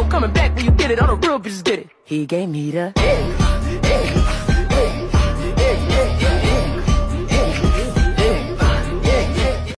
no coming back when you get it. On the real bitches get it. He gave me the